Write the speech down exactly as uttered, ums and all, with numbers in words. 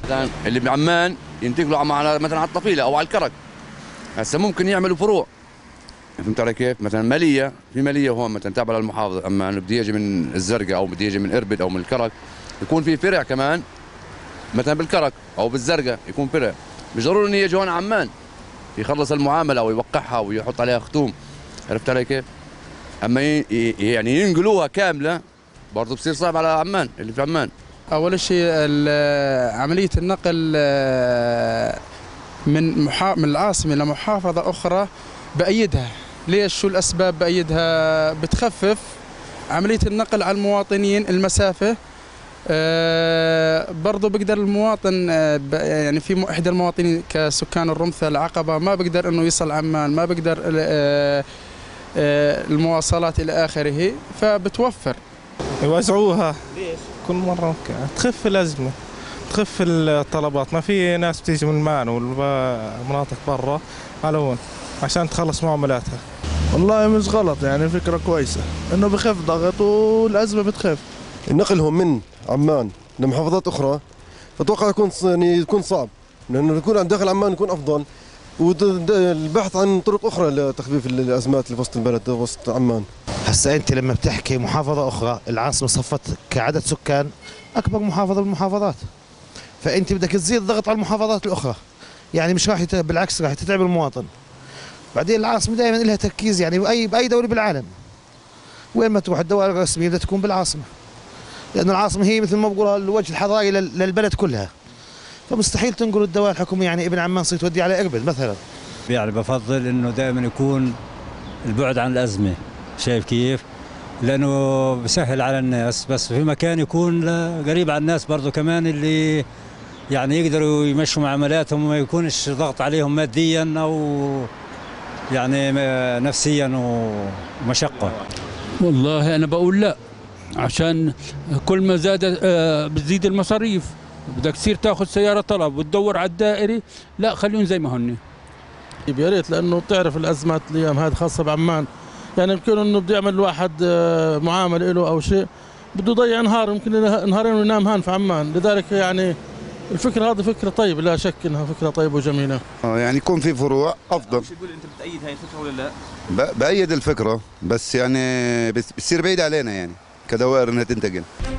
مثلا اللي بعمان ينتقلوا على مثلا على الطفيله او على الكرك. هسه ممكن يعملوا فروع، فهمت علي كيف؟ مثلا ماليه، في ماليه هون مثلا تابعه للمحافظه، اما انه بده يجي من الزرقاء او بده يجي من اربد او من الكرك يكون في فرع كمان مثلا بالكرك او بالزرقاء يكون فرع، مش ضروري انه يجي هون عمان يخلص المعامله او يوقعها ويحط عليها ختوم، عرفت علي كيف؟ اما يعني ينقلوها كامله برضه بصير صعب على عمان اللي في عمان. اول شيء عمليه النقل من من العاصمه لمحافظه اخرى بايدها. ليش؟ شو الاسباب بايدها؟ بتخفف عمليه النقل على المواطنين المسافه. أه برضه بقدر المواطن أه يعني في احدى المواطنين كسكان الرمثة العقبة ما بقدر انه يصل عمان، ما بقدر أه أه المواصلات الى اخره، فبتوفر. يوزعوها ليش؟ كل مرة تخف الأزمة، تخف الطلبات، ما في ناس بتيجي من مان والمناطق برا على هون عشان تخلص معاملاتها. والله مش غلط، يعني فكرة كويسة انه بخف ضغط والأزمة بتخف. نقلهم من عمان لمحافظات اخرى اتوقع يكون يعني يكون صعب، لانه يكون عند داخل عمان يكون افضل، والبحث عن طرق اخرى لتخفيف الازمات اللي في وسط البلد وسط عمان. هسا انت لما بتحكي محافظه اخرى، العاصمه صفت كعدد سكان اكبر محافظه بالمحافظات، فانت بدك تزيد ضغط على المحافظات الاخرى، يعني مش راح يت... بالعكس راح تتعب المواطن. بعدين العاصمه دائما لها تركيز، يعني باي باي دوله بالعالم وين ما تروح الدوائر الرسميه بدها تكون بالعاصمه، لأن العاصمة هي مثل ما بقولها الوجه الحضاري للبلد كلها، فمستحيل تنقل الدوائر الحكومية، يعني ابن عمان صير تودي على إربد مثلا. يعني بفضل إنه دائما يكون البعد عن الأزمة، شايف كيف؟ لأنه بسهل على الناس، بس في مكان يكون قريب على الناس برضه كمان اللي يعني يقدروا يمشوا معاملاتهم وما يكونش ضغط عليهم ماديا أو يعني نفسيا ومشقة. والله أنا بقول لا، عشان كل ما زاد بتزيد المصاريف، بدك تصير تاخذ سياره طلب وتدور على الدائري، لا خليهم زي ما هن. يا ريت، لانه بتعرف الازمات الايام هذه خاصه بعمان، يعني يمكن انه بده يعمل الواحد معامله له او شيء بده يضيع نهار، يمكن نهارين وينام هان في عمان، لذلك يعني الفكره هذه فكره طيبه، لا شك انها فكره طيبه وجميله. يعني يكون في فروع افضل. مش تقول انت بتأيد هاي الفكره ولا لا؟ بأيد الفكره، بس يعني بتصير بعيد علينا يعني كدوائر انها تنتقل.